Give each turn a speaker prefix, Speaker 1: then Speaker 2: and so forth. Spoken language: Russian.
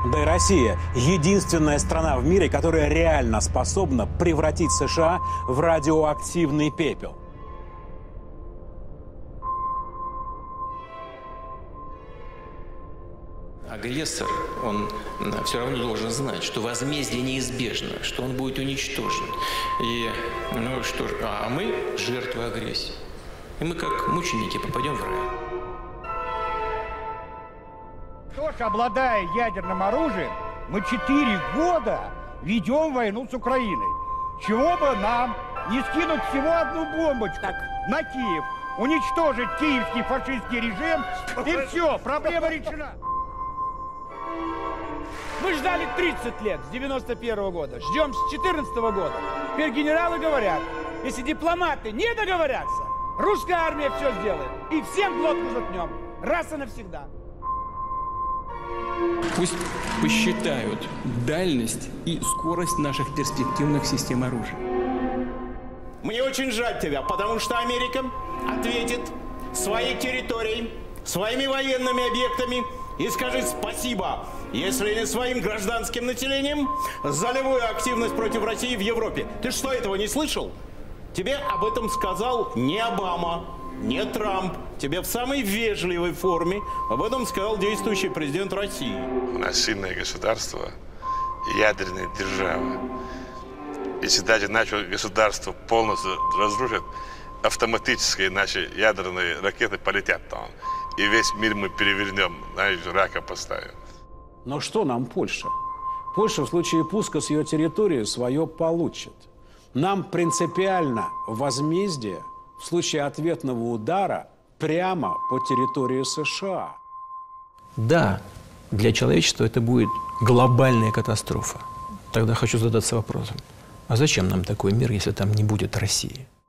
Speaker 1: Да и Россия – единственная страна в мире, которая реально способна превратить США в радиоактивный пепел.
Speaker 2: Агрессор, он все равно должен знать, что возмездие неизбежно, что он будет уничтожен. И, ну что ж, а мы жертвы агрессии. И мы, как мученики, попадем в рай.
Speaker 3: Что ж, обладая ядерным оружием, мы 4 года ведем войну с Украиной. Чего бы нам не скинуть всего одну бомбочку на Киев, уничтожить киевский фашистский режим, и все, проблема решена.
Speaker 4: Мы ждали 30 лет, с 91-го года, ждем с 14-го года. Теперь генералы говорят, если дипломаты не договорятся, русская армия все сделает. И всем глотку заткнем, раз и навсегда.
Speaker 5: Пусть посчитают дальность и скорость наших перспективных систем оружия.
Speaker 6: Мне очень жаль тебя, потому что Америка ответит своей территорией, своими военными объектами и скажет спасибо, если не своим гражданским населением, за любую активность против России в Европе. Ты что, этого не слышал? Тебе об этом сказал не Обама, не Трамп. Тебе в самой вежливой форме об этом сказал действующий президент России.
Speaker 7: У нас сильное государство, ядерная держава. Если даже наше государство полностью разрушит, автоматически наши ядерные ракеты полетят там. И весь мир мы перевернем, знаешь, рака поставим.
Speaker 1: Но что нам Польша? Польша в случае пуска с ее территории свое получит. Нам принципиально возмездие в случае ответного удара прямо по территории США.
Speaker 2: Да, для человечества это будет глобальная катастрофа. Тогда хочу задаться вопросом, а зачем нам такой мир, если там не будет России?